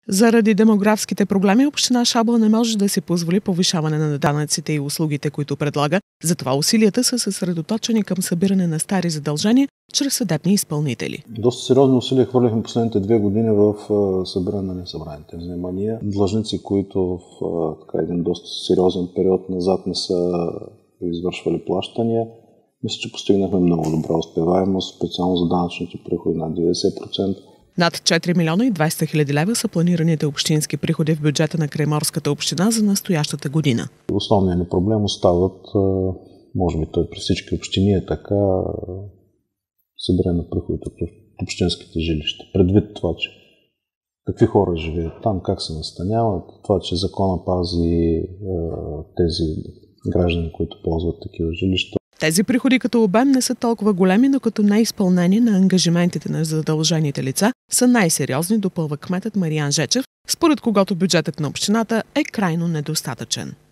Заради демографските проблеми община Шабла не може да си позволи повишаване на данъците и услугите, които предлага. Затова усилията са съсредоточени към събиране на стари задължения чрез съдебни изпълнители. Доста сериозни усилия хвърлихме последните 2 години в събиране на несъбраните вземания. Длъжници, които в един доста сериозен период назад не са извършвали плащания, мисля, че постигнахме много добра успеваемост, специално за данъчните приходи над 90%. Над 4 милиона и 200 хиляди лева са планираните общински приходи в бюджета на Крайморската община за настоящата година. Основният ни проблем остават, може би той при всички общини е така, събиране на приходите от общинските жилища. Предвид това, че какви хора живеят там, как се настаняват, това, че закона пази тези граждани, които ползват такива жилища. Тези приходи като обем не са толкова големи, но като неизпълнение на ангажиментите на задължените лица са най-сериозни, допълва кметът Мариан Жечев, според когото бюджетът на общината е крайно недостатъчен.